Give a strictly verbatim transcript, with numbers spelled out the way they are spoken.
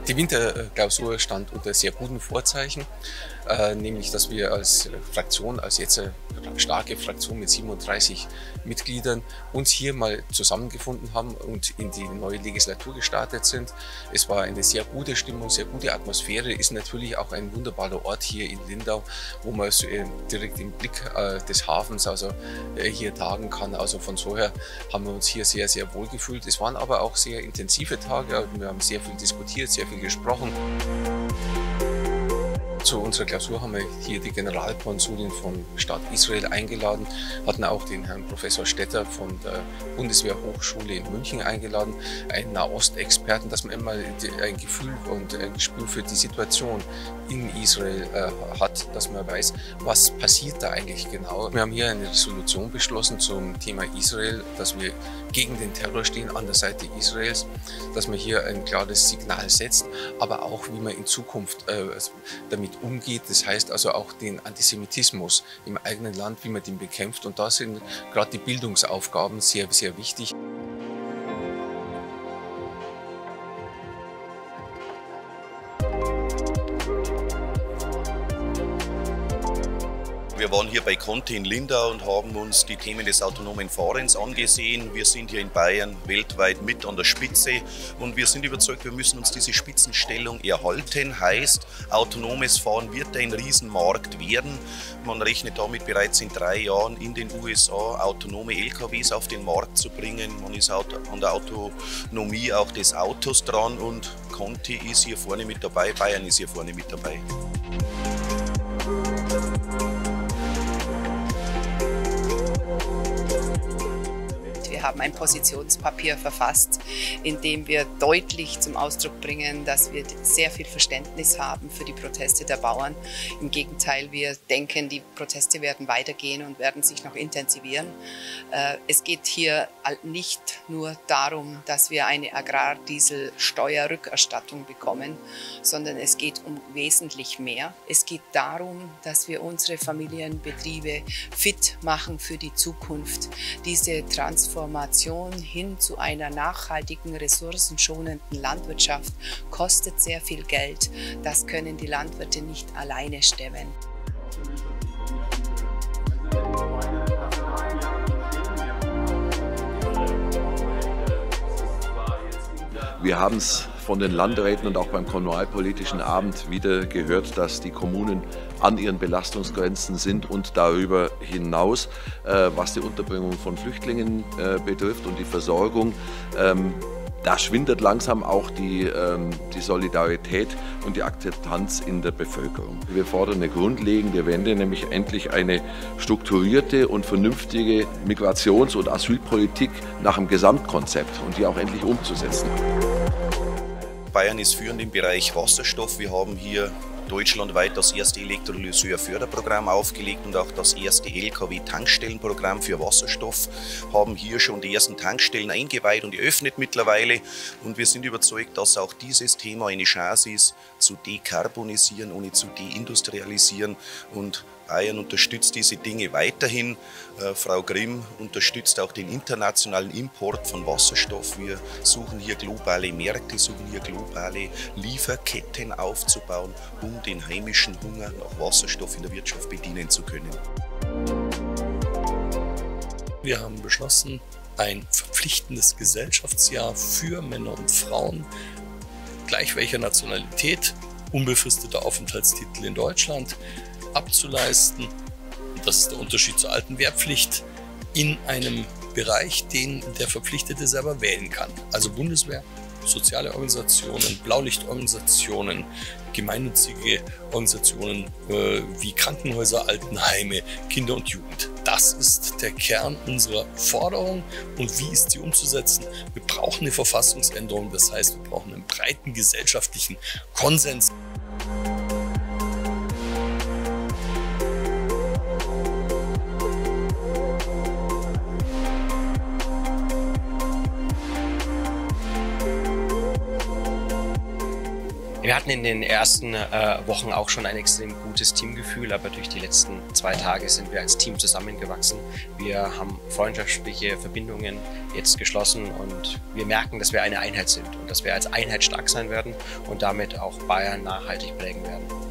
Die Winterklausur stand unter sehr guten Vorzeichen, äh, nämlich dass wir als Fraktion, als jetzt eine starke Fraktion mit siebenunddreißig Mitgliedern uns hier mal zusammengefunden haben und in die neue Legislatur gestartet sind. Es war eine sehr gute Stimmung, sehr gute Atmosphäre, ist natürlich auch ein wunderbarer Ort hier in Lindau, wo man so, äh, direkt im Blick äh, des Hafens also äh, hier tagen kann. Also von so her haben wir uns hier sehr, sehr wohl gefühlt. Es waren aber auch sehr intensive Tage, wir haben sehr viel diskutiert, sehr viel gesprochen. Zu unserer Klausur haben wir hier die Generalkonsulin vom Staat Israel eingeladen, hatten auch den Herrn Professor Stetter von der Bundeswehrhochschule in München eingeladen, einen Nahostexperten, dass man immer ein Gefühl und ein Gespür für die Situation in Israel äh, hat, dass man weiß, was passiert da eigentlich genau. Wir haben hier eine Resolution beschlossen zum Thema Israel, dass wir gegen den Terror stehen an der Seite Israels, dass man hier ein klares Signal setzt, aber auch, wie man in Zukunft äh, damit umgeht. Das heißt also auch den Antisemitismus im eigenen Land, wie man den bekämpft. Und da sind gerade die Bildungsaufgaben sehr, sehr wichtig. Wir waren hier bei Conti in Lindau und haben uns die Themen des autonomen Fahrens angesehen. Wir sind hier in Bayern weltweit mit an der Spitze und wir sind überzeugt, wir müssen uns diese Spitzenstellung erhalten. Heißt, autonomes Fahren wird ein Riesenmarkt werden. Man rechnet damit bereits in drei Jahren in den U S A autonome L K Ws auf den Markt zu bringen. Man ist an der Autonomie auch des Autos dran und Conti ist hier vorne mit dabei, Bayern ist hier vorne mit dabei. Wir haben ein Positionspapier verfasst, in dem wir deutlich zum Ausdruck bringen, dass wir sehr viel Verständnis haben für die Proteste der Bauern. Im Gegenteil, wir denken, die Proteste werden weitergehen und werden sich noch intensivieren. Es geht hier nicht nur darum, dass wir eine Agrardieselsteuerrückerstattung bekommen, sondern es geht um wesentlich mehr. Es geht darum, dass wir unsere Familienbetriebe fit machen für die Zukunft. Diese Transformation hin zu einer nachhaltigen, ressourcenschonenden Landwirtschaft kostet sehr viel Geld. Das können die Landwirte nicht alleine stemmen. Wir haben es von den Landräten und auch beim kommunalpolitischen Abend wieder gehört, dass die Kommunen an ihren Belastungsgrenzen sind und darüber hinaus, äh, was die Unterbringung von Flüchtlingen äh, betrifft und die Versorgung. Ähm, da schwindet langsam auch die, ähm, die Solidarität und die Akzeptanz in der Bevölkerung. Wir fordern eine grundlegende Wende, nämlich endlich eine strukturierte und vernünftige Migrations- und Asylpolitik nach dem Gesamtkonzept und die auch endlich umzusetzen. Bayern ist führend im Bereich Wasserstoff. Wir haben hier deutschlandweit das erste Elektrolyseur-Förderprogramm aufgelegt und auch das erste L K W-Tankstellenprogramm für Wasserstoff, haben hier schon die ersten Tankstellen eingeweiht und geöffnet mittlerweile. Und wir sind überzeugt, dass auch dieses Thema eine Chance ist, zu dekarbonisieren, ohne zu deindustrialisieren. Und Bayern unterstützt diese Dinge weiterhin. Äh, Frau Grimm unterstützt auch den internationalen Import von Wasserstoff. Wir suchen hier globale Märkte, suchen hier globale Lieferketten aufzubauen, um den heimischen Hunger nach Wasserstoff in der Wirtschaft bedienen zu können. Wir haben beschlossen, ein verpflichtendes Gesellschaftsjahr für Männer und Frauen, gleich welcher Nationalität, unbefristeter Aufenthaltstitel in Deutschland, abzuleisten. Das ist der Unterschied zur alten Wehrpflicht in einem Bereich, den der Verpflichtete selber wählen kann. Also Bundeswehr, soziale Organisationen, Blaulichtorganisationen, gemeinnützige Organisationen äh, wie Krankenhäuser, Altenheime, Kinder und Jugend. Das ist der Kern unserer Forderung. Und wie ist sie umzusetzen? Wir brauchen eine Verfassungsänderung, das heißt, wir brauchen einen breiten gesellschaftlichen Konsens. Wir hatten in den ersten äh, Wochen auch schon ein extrem gutes Teamgefühl, aber durch die letzten zwei Tage sind wir als Team zusammengewachsen. Wir haben freundschaftliche Verbindungen jetzt geschlossen und wir merken, dass wir eine Einheit sind und dass wir als Einheit stark sein werden und damit auch Bayern nachhaltig prägen werden.